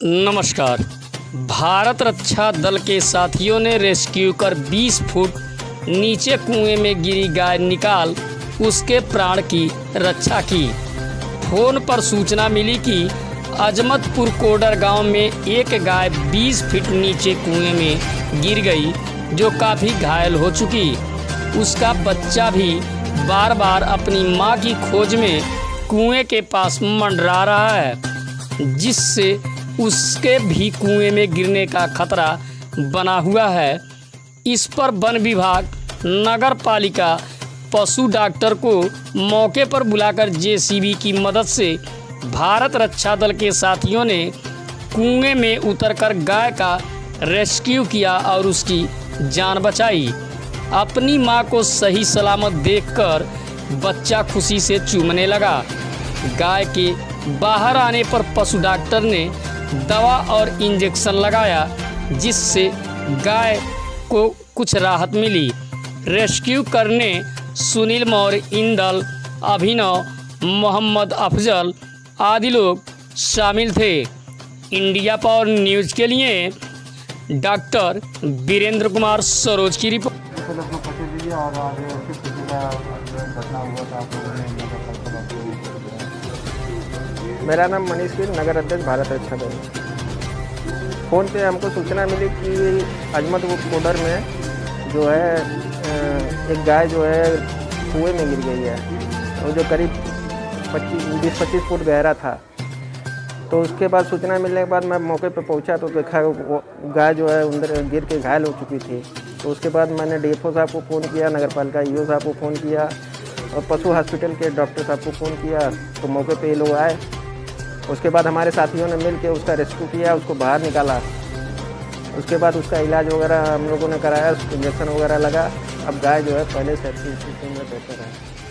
नमस्कार। भारत रक्षा दल के साथियों ने रेस्क्यू कर 20 फुट नीचे कुएं में गिरी गाय निकाल उसके प्राण की रक्षा की। फोन पर सूचना मिली कि अजमतपुर कोडर गांव में एक गाय 20 फीट नीचे कुएं में गिर गई, जो काफ़ी घायल हो चुकी। उसका बच्चा भी बार बार अपनी मां की खोज में कुएं के पास मंडरा रहा है, जिससे उसके भी कुएं में गिरने का खतरा बना हुआ है। इस पर वन विभाग, नगर पालिका, पशु डॉक्टर को मौके पर बुलाकर जेसीबी की मदद से भारत रक्षा दल के साथियों ने कुएं में उतरकर गाय का रेस्क्यू किया और उसकी जान बचाई। अपनी मां को सही सलामत देखकर बच्चा खुशी से चूमने लगा। गाय के बाहर आने पर पशु डॉक्टर ने दवा और इंजेक्शन लगाया, जिससे गाय को कुछ राहत मिली। रेस्क्यू करने सुनील मौर्य, इंदल, अभिनव, मोहम्मद अफजल आदि लोग शामिल थे। इंडिया पावर न्यूज़ के लिए डॉक्टर वीरेंद्र कुमार सरोज की रिपोर्ट। मेरा नाम मनीष गिल, नगर अध्यक्ष भारत रक्षा दल। फ़ोन पे हमको सूचना मिली कि अजमतपुर कोडर में जो है एक गाय जो है कुएं में गिर गई है, और जो करीब 20-25 फुट गहरा था। तो उसके बाद सूचना मिलने के बाद मैं मौके पर पहुंचा तो देखा गाय जो है अंदर गिर के घायल हो चुकी थी। तो उसके बाद मैंने डीएफओ साहब को फ़ोन किया, नगर पालिका ईओ साहब को फ़ोन किया और पशु हॉस्पिटल के डॉक्टर साहब को फ़ोन किया। तो मौके पे ये लोग आए। उसके बाद हमारे साथियों ने मिलकर उसका रेस्क्यू किया, उसको बाहर निकाला। उसके बाद उसका इलाज वगैरह हम लोगों ने कराया, इंजेक्शन वगैरह लगा। अब गाय जो है पहले से अच्छी स्थिति में बेहतर है।